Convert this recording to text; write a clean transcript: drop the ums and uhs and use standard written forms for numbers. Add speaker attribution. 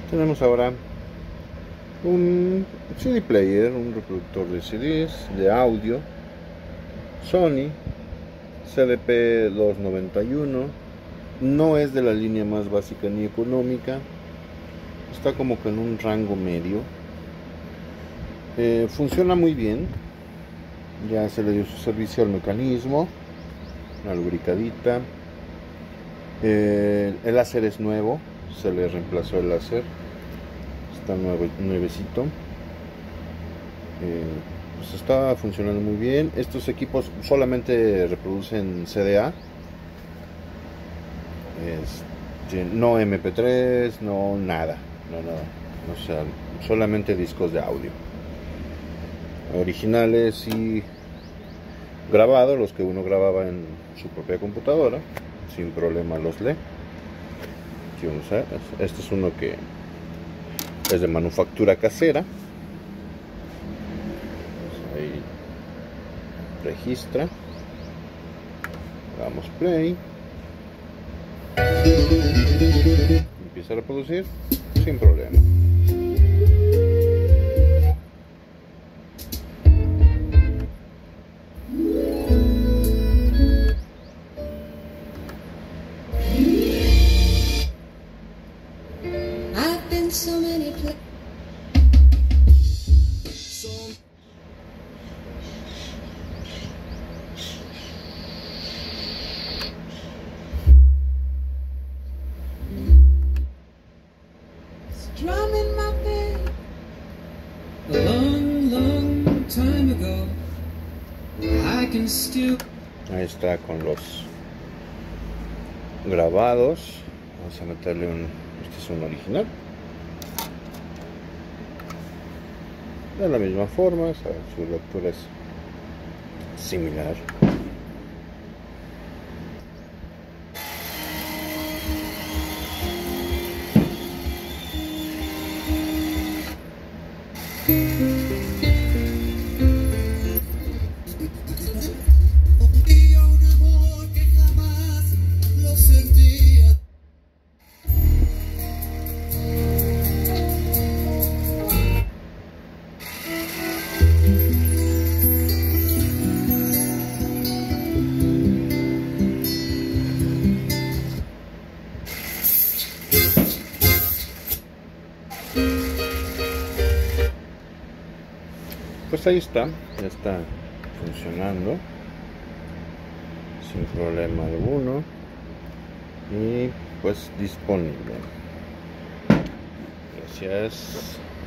Speaker 1: Tenemos ahora un CD player, un reproductor de CDs, de audio, Sony CDP-291. No es de la línea más básica ni económica, está como que en un rango medio. Funciona muy bien, ya se le dio su servicio al mecanismo, una lubricadita. El láser es nuevo, se le reemplazó el láser, está nuevecito. Pues está funcionando muy bien. Estos equipos solamente reproducen CDA, no MP3, no nada, o sea, solamente discos de audio originales y grabados, los que uno grababa en su propia computadora, sin problema los lee. Este es uno que es de manufactura casera. Ahí registra, damos play, empieza a reproducir sin problema.
Speaker 2: So many places. Strumming my pain.
Speaker 3: A long, long time ago, I can still.
Speaker 1: Ahí está con los grabados. Vamos a meterle este es un original. De la misma forma, su lectura es similar. Pues ahí está, ya está funcionando sin problema alguno y pues disponible. Gracias.